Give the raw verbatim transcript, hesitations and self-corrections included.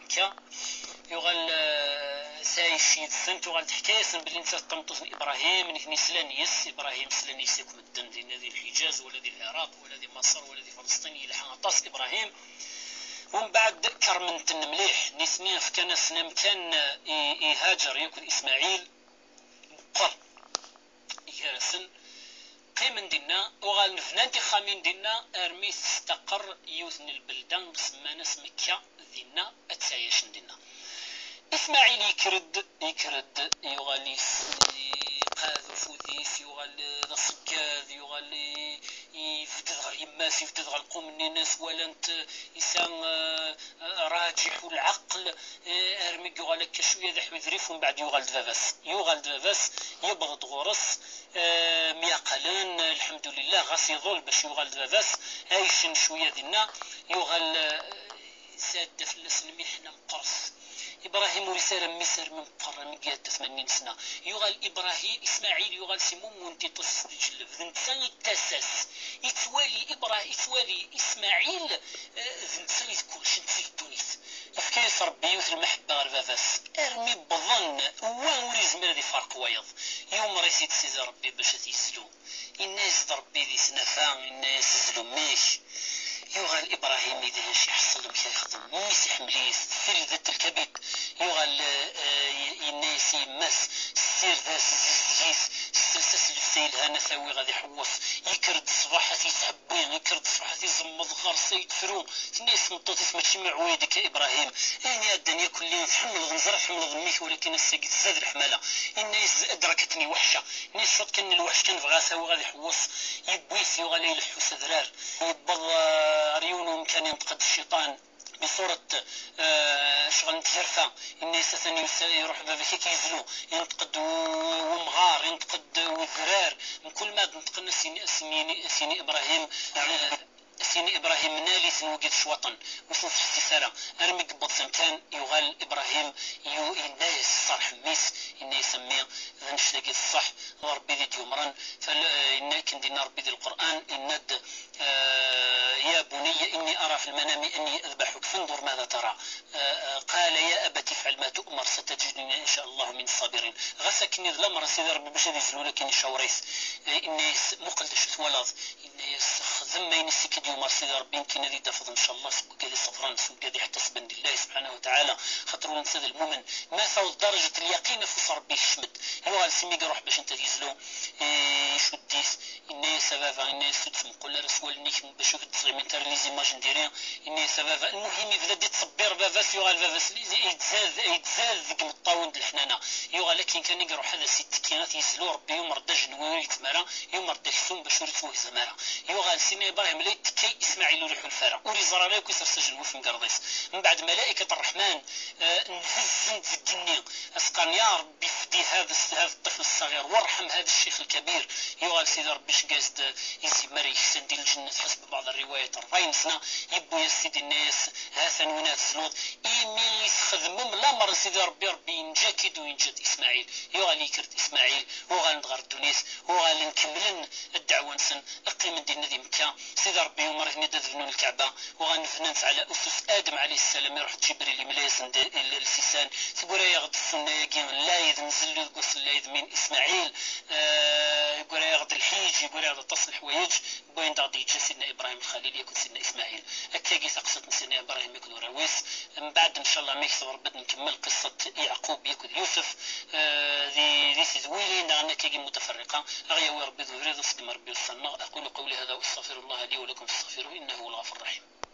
مكة يغال سايش يدسنت وغال حكاية بلي نتا طمطوس إبراهيم نكني سلانيس إبراهيم سلانيس يكون الدن دين ذي الحجاز ولا ذي العراق ولا ذي مصر ولا ذي فلسطين يلحق عطاس إبراهيم ومن بعد كرمنت مليح نسنين فكان سنام كان يهاجر ياكل إسماعيل بقر ياسن قيمن دينا وغال نفنانتي خامين دينا ارمي استقر يوثن البلدان بسمانس مكة دينا اتسايش دينا اسماعيل يكرد يكرد يغال قاذ فوذيس يغال ضسكاذ يغال يفدد غير يماس يفدد غير القوم الناس ولا انت انسان راجح العقل ارمي يغال كشويه ذا حوذريف ومن بعد يغال دفافاس يغال دفافاس يبغض غرس ميقلان الحمد لله غاس يظل باش يغال دفافاس عايشين شويه دينا يغال ساد فلس المحنه مقرص إبراهيم رسالة مصر من قرة من قيادة ثمانين سنة يغال إبراهيم إسماعيل يغال سمو مونتي تص تجلب ذنتسان يتاسس يتوالي إبراهيم يتوالي إسماعيل ذنتسان يتكلش نتسي تونس يفكيس ربي يوث المحبة غير باباس ارمي بظن وان وريز مرادي فرق ويض يوم ريسيت سيزا ربي باش تيسلو الناس ربي ذي سنفان الناس يزلو ميش يغال إبراهيم إذا شي يحصل مش يخدم ميس يحمليس سير ذات الكبد يغال الناس يمس سير ذا زيز السلسس الفسيل هانا ثاوي غادي يحوص يكرد صباحات يتحبين يكرد صباحات يزمض غرسة يدفرو الناس مطوطيس ماشي معويدك يا إبراهيم يعني الدنيا كلها تحمل غنزرة تحمل ضميك ولكن الساقي تزاد الحمالة الناس أدركتني وحشة الناس صد كان الوحش كان بغا ثاوي غادي يحوص يبويس يغالي يلحو سذرار يبض ريونهم كان ينتقد الشيطان بصورة آه شغل نتهرفة الناس ثاني يروح بابا كي يزلو ينتقد ومغار ينتقد وذرار من كل ما نتقدنا سيني, سيني, سيني إبراهيم آه سيني إبراهيم نالي وقيت شوطن وصل في الاستثارة أرمي قبض سمكان يغال إبراهيم يو الناس صالح ميس إنه يسميه ذنش تلاقي الصح وربي ذي ديومران فإنا كندينا ربي ذي القرآن إند آه يا بني إني أرى في المنام أني أذبحك فانظر ماذا ترى آه قال يا أبت افعل ما تؤمر ستجدني إن شاء الله من الصابرين غسكني ظلم سيدي ربي باش يزلو لكن شاوريس إني مقلدش ثولاظ إني ذمين السكد يوم سيدي ربي يمكن هذه دفض ان شاء الله سوق هذه صفران سوق هذه حتى سبند الله سبحانه وتعالى خاطر نسد المؤمن ما ثوت درجه اليقين في ربي يشمد هو سمي يروح باش انت تيزلو شو ديس اني سبب اني سدس نقول رسول نيك باش تصغي من تر لي زيماج نديرين اني سبب المهم يبدا دي تصبر بافاس يغال بافاس يتزاد يتزاد ذيك الطاون د الحنانه يغال لكن كان يروح هذا ست كينات يزلو ربي يوم رد جنوي يتمرا يوم رد حسون باش يرثوه زماره يغال سيني ابراهيم ليت كي إسماعيل وريح الفرع وري زراري وكسر سجن وفي مقرضيس من بعد ملائكة الرحمن آه نهز نتذكرني أسقان يا ربي فدي هذا هذا الطفل الصغير وارحم هذا الشيخ الكبير يقال سيدي ربي قاصد يزي مري يحسن ديال الجنة حسب بعض الروايات أربعين سنة يبو يا سيدي الناس هاثن ونات زلوط إيمي خدمم لا مر سيدي ربي ربي ينجاكد وينجد إسماعيل يقال يكرت إسماعيل وغال نغار الدنيس وغال نكملن الدعوة نسن أقيم الدين ذي مكة سيدي ربي يوم راه ندفنون الكعبة وغنفننت على أسس آدم عليه السلام يروح جبريل ملايس السيسان تقول يا غد السنة يقين لا ينزل له القص لا من إسماعيل آه يقول يا غد الحيج يقول يا غد تصل حوايج بوين دغدي يجي سيدنا إبراهيم الخليل يكون سيدنا إسماعيل هكاكي تقصد سيدنا إبراهيم يكون رويس من بعد إن شاء الله ما يكثر بدنا نكمل قصة يعقوب يكون يوسف آه ذي ذي سيدويلين دعنا كاكي متفرقة أغيا ربي ذو رضا صدم ربي والصنع أقول قولي هذا وأستغفر الله لي ولكم فاستغفروه إنه هو الغفور الرحيم.